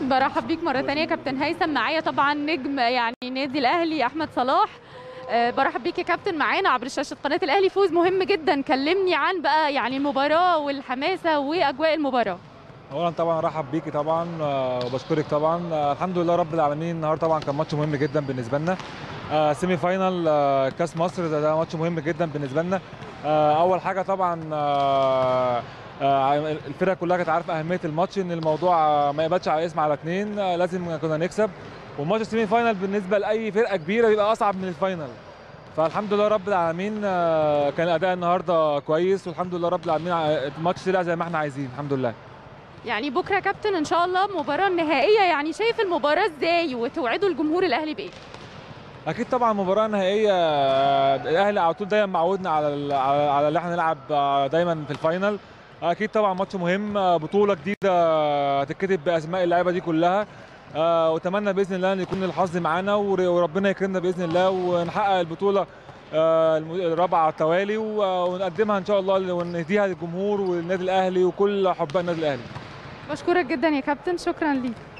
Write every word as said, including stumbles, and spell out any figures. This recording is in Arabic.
برحب بيك مرة ثانية كابتن هيثم. معايا طبعا نجم يعني نادي الأهلي أحمد صلاح. أه برحب بيك يا كابتن معانا عبر شاشة قناة الأهلي. فوز مهم جدا، كلمني عن بقى يعني المباراة والحماسة وأجواء المباراة. اولا طبعا ارحب بيكي طبعا وبشكرك طبعا. الحمد لله رب العالمين. النهارده طبعا كان ماتش مهم جدا بالنسبه لنا. سيمي فاينال كاس مصر، ده, ده ماتش مهم جدا بالنسبه لنا. اول حاجه طبعا الفرقه كلها كانت عارفه اهميه الماتش، ان الموضوع ما يباتش على اسم على اثنين، لازم كنا نكسب. والماتش السيمي فاينال بالنسبه لاي فرقه كبيره بيبقى اصعب من الفاينال. فالحمد لله رب العالمين كان الاداء النهارده كويس، والحمد لله رب العالمين الماتش طلع زي ما احنا عايزين الحمد لله. يعني بكره يا كابتن ان شاء الله مباراه نهائيه، يعني شايف المباراه ازاي وتوعدوا الجمهور الاهلي بايه؟ اكيد طبعا مباراه نهائيه. الاهلي على طول دايما معودنا على على اللي احنا نلعب دايما في الفاينل. اكيد طبعا ماتش مهم، بطوله جديده هتتكتب باسماء اللعيبه دي كلها. واتمنى باذن الله ان يكون الحظ معانا وربنا يكرمنا باذن الله ونحقق البطوله الرابعه على التوالي ونقدمها ان شاء الله ونهديها للجمهور والنادي الاهلي وكل حباء النادي الاهلي. بشكرك جدا يا كابتن، شكرا ليك.